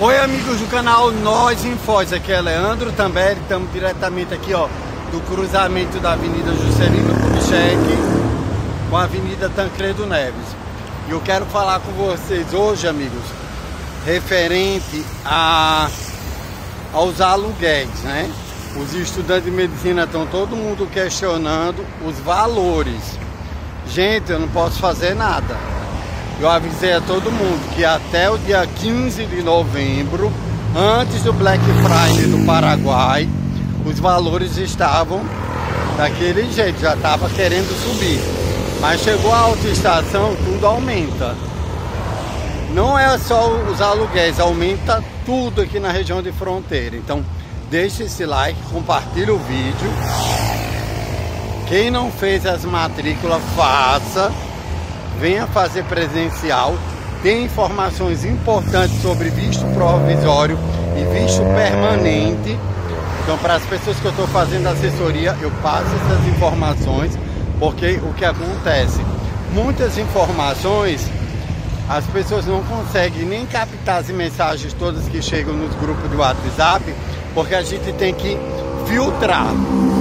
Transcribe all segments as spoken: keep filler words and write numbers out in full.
Oi amigos do canal Nós em Foz, aqui é Leandro Tamberi, estamos diretamente aqui ó, do cruzamento da Avenida Juscelino Kubitschek com a Avenida Tancredo Neves. E eu quero falar com vocês hoje, amigos, referente a, aos aluguéis, né? Os estudantes de medicina estão todo mundo questionando os valores. Gente, eu não posso fazer nada. Eu avisei a todo mundo que até o dia quinze de novembro, antes do Black Friday do Paraguai, os valores estavam daquele jeito, já estava querendo subir. Mas chegou a autoestação, tudo aumenta. Não é só os aluguéis, aumenta tudo aqui na região de fronteira. Então, deixe esse like, compartilhe o vídeo. Quem não fez as matrículas, faça. Venha fazer presencial. Tem informações importantes sobre visto provisório e visto permanente. Então, para as pessoas que eu estou fazendo assessoria, eu passo essas informações, porque o que acontece? Muitas informações as pessoas não conseguem nem captar as mensagens todas que chegam nos grupos do WhatsApp, porque a gente tem que filtrar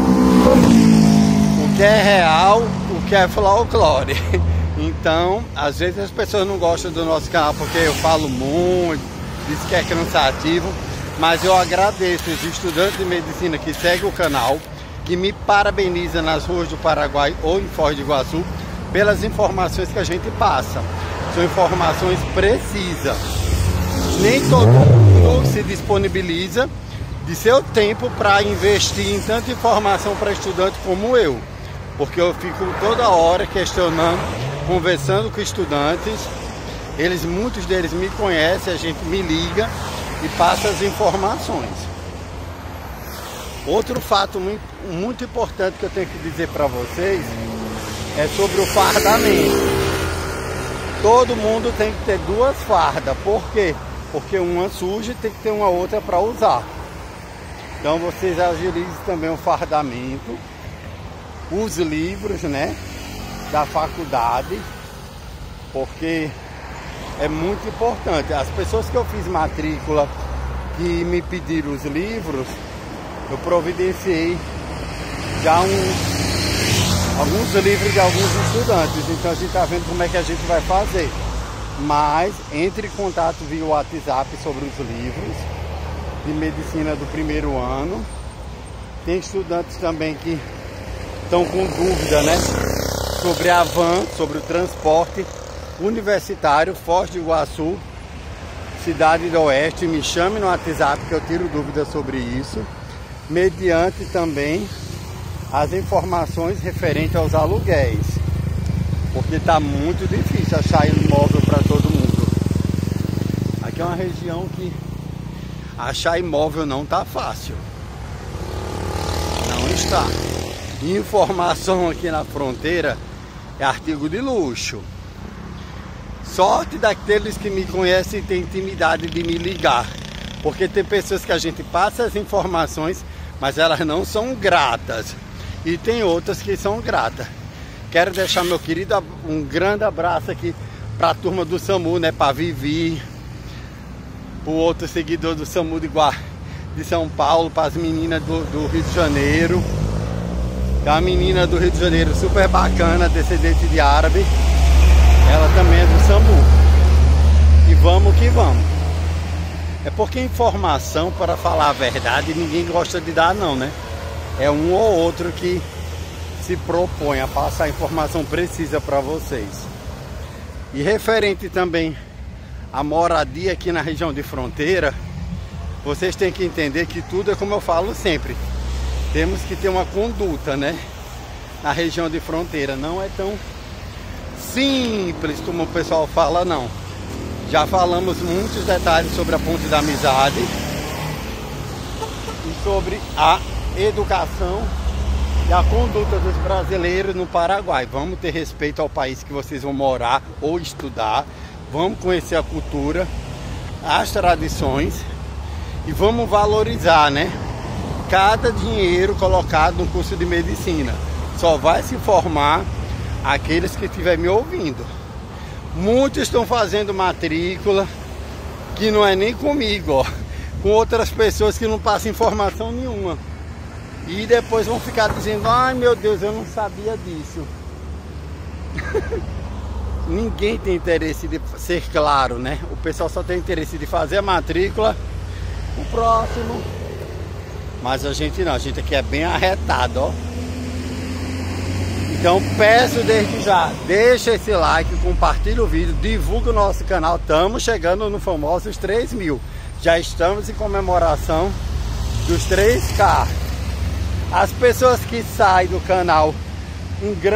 o que é real, o que é folclore. Então, às vezes as pessoas não gostam do nosso canal porque eu falo muito, diz que é cansativo, mas eu agradeço os estudantes de medicina que seguem o canal, que me parabenizam nas ruas do Paraguai ou em Foz do Iguaçu pelas informações que a gente passa. São informações precisas. Nem todo mundo se disponibiliza de seu tempo para investir em tanta informação para estudante como eu, porque eu fico toda hora questionando, conversando com estudantes. Eles, muitos deles me conhecem, a gente me liga e passa as informações. Outro fato muito, muito importante que eu tenho que dizer para vocês é sobre o fardamento. Todo mundo tem que ter duas fardas. Por quê? Porque uma suja e tem que ter uma outra para usar. Então vocês agilizem também o fardamento, os livros, né, da faculdade, porque é muito importante. As pessoas que eu fiz matrícula, que me pediram os livros, eu providenciei já um alguns livros de alguns estudantes. Então a gente está vendo como é que a gente vai fazer. Mas entre em contato via WhatsApp sobre os livros de medicina do primeiro ano. Tem estudantes também que estão com dúvida, né, sobre a van, sobre o transporte universitário Foz do Iguaçu, Cidade do Oeste. Me chame no WhatsApp que eu tiro dúvidas sobre isso, mediante também as informações referentes aos aluguéis, porque está muito difícil achar imóvel para todo mundo. Aqui é uma região que achar imóvel não está fácil, não está. Informação aqui na fronteira é artigo de luxo. Sorte daqueles que me conhecem e têm intimidade de me ligar, porque tem pessoas que a gente passa as informações, mas elas não são gratas. E tem outras que são gratas. Quero deixar meu querido um grande abraço aqui para a turma do SAMU, né? Para Vivi, para o outro seguidor do SAMU de, Gua... de São Paulo, para as meninas do, do Rio de Janeiro. Tem uma menina do Rio de Janeiro super bacana, descendente de árabe. Ela também é do SAMU. E vamos que vamos. É porque informação, para falar a verdade, ninguém gosta de dar não, né? É um ou outro que se propõe a passar a informação precisa para vocês. E referente também à moradia aqui na região de fronteira, vocês têm que entender que tudo é como eu falo sempre. Temos que ter uma conduta, né? Na região de fronteira. Não é tão simples como o pessoal fala, não. Já falamos muitos detalhes sobre a Ponte da Amizade e sobre a educação e a conduta dos brasileiros no Paraguai. Vamos ter respeito ao país que vocês vão morar ou estudar. Vamos conhecer a cultura, as tradições e vamos valorizar, né, cada dinheiro colocado no curso de medicina. Só vai se formar aqueles que estiverem me ouvindo. Muitos estão fazendo matrícula que não é nem comigo, ó, com outras pessoas que não passam informação nenhuma. E depois vão ficar dizendo, ai meu Deus, eu não sabia disso. Ninguém tem interesse de ser claro, né? O pessoal só tem interesse de fazer a matrícula, o próximo. Mas a gente não, a gente aqui é bem arretado, ó. Então peço desde já, deixa esse like, compartilha o vídeo, divulga o nosso canal. Estamos chegando no famosos três mil. Já estamos em comemoração dos três K. As pessoas que saem do canal em grande